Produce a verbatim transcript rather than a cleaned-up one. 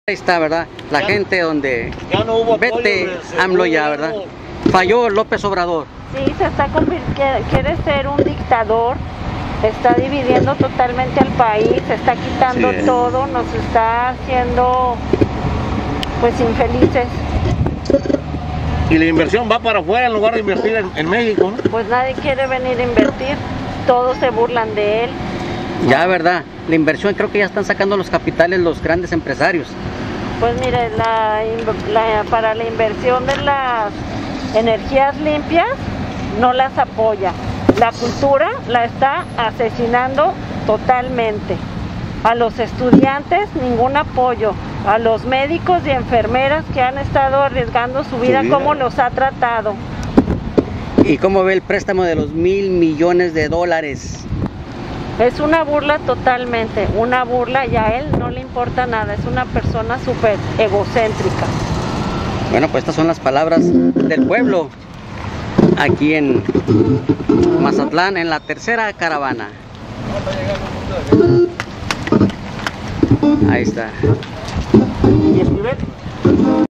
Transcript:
Ahí está, ¿verdad? La ya, gente donde ya no hubo vete AMLO ya, ¿verdad? Falló López Obrador. Sí, se está convirtiendo, quiere ser un dictador, está dividiendo totalmente al país, se está quitando sí. todo, nos está haciendo pues infelices. Y la inversión va para afuera en lugar de invertir en, en México, ¿no? Pues nadie quiere venir a invertir, todos se burlan de él. Ya, ¿verdad? La inversión creo que ya están sacando los capitales los grandes empresarios. Pues mire, la, la, para la inversión de las energías limpias no las apoya. La cultura la está asesinando totalmente. A los estudiantes ningún apoyo. A los médicos y enfermeras que han estado arriesgando su vida, ¿cómo los ha tratado? ¿Y cómo ve el préstamo de los mil millones de dólares? Es una burla totalmente, una burla, y a él no le importa nada, es una persona súper egocéntrica. Bueno, pues estas son las palabras del pueblo aquí en Mazatlán, en la tercera caravana. Ahí está.